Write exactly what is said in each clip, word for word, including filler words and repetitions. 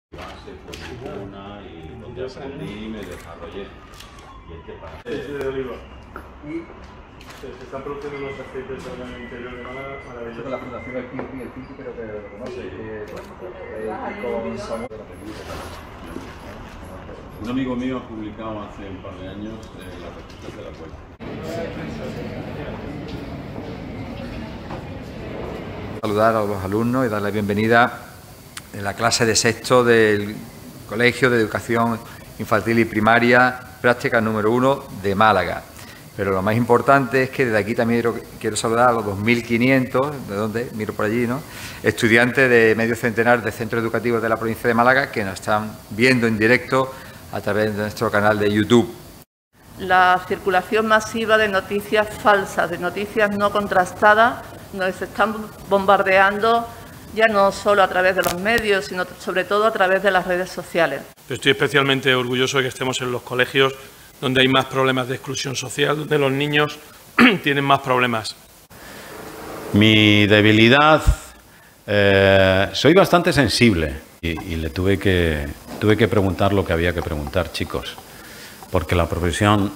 Base fue una y donde aprendí me desarrollé. Y este para. Aceite de oliva. Y se, se están produciendo unos aceites en el interior de Málaga maravillosos. La fundación aquí, aquí, el Pinti creo que lo conoce. Eh, eh, con Samuel de la película. Un amigo mío ha publicado hace un par de años eh, las recetas de la abuela. Saludar a los alumnos y dar la bienvenida en la clase de sexto del Colegio de Educación Infantil y Primaria, práctica número uno de Málaga. Pero lo más importante es que desde aquí también quiero, quiero saludar a los dos mil quinientos, ¿de dónde? Miro por allí, ¿no? Estudiantes de medio centenar de centros educativos de la provincia de Málaga que nos están viendo en directo a través de nuestro canal de YouTube. La circulación masiva de noticias falsas, de noticias no contrastadas, nos están bombardeando ya no solo a través de los medios, sino sobre todo a través de las redes sociales. Estoy especialmente orgulloso de que estemos en los colegios donde hay más problemas de exclusión social, donde los niños tienen más problemas. Mi debilidad, eh, soy bastante sensible y, y le tuve que, tuve que preguntar lo que había que preguntar, chicos, porque la profesión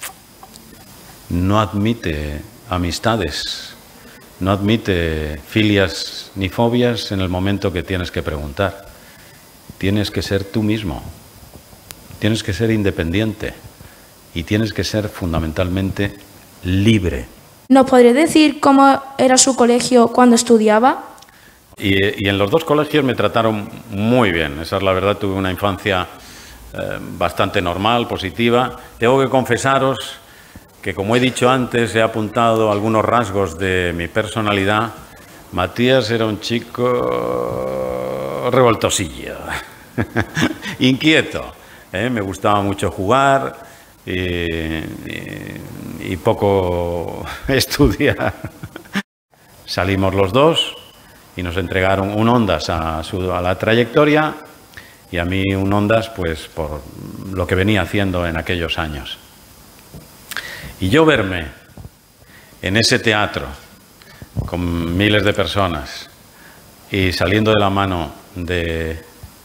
no admite amistades, no admite filias ni fobias en el momento que tienes que preguntar. Tienes que ser tú mismo, tienes que ser independiente y tienes que ser fundamentalmente libre. ¿Nos podría decir cómo era su colegio cuando estudiaba? Y, y en los dos colegios me trataron muy bien, esa es la verdad, tuve una infancia eh, bastante normal, positiva. Tengo que confesaros que, como he dicho antes, he apuntado algunos rasgos de mi personalidad. Matías era un chico revoltosillo, inquieto, ¿eh? Me gustaba mucho jugar y, y, y poco estudiar. Salimos los dos y nos entregaron un Ondas a, su, a la trayectoria y a mí un Ondas pues por lo que venía haciendo en aquellos años. Y yo verme en ese teatro con miles de personas y saliendo de la mano de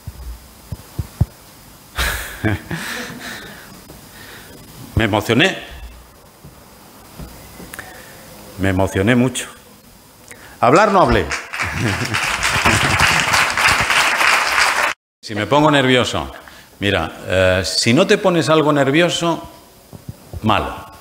me emocioné, me emocioné mucho. Hablar no hablé. Si me pongo nervioso, mira, eh, si no te pones algo nervioso, malo.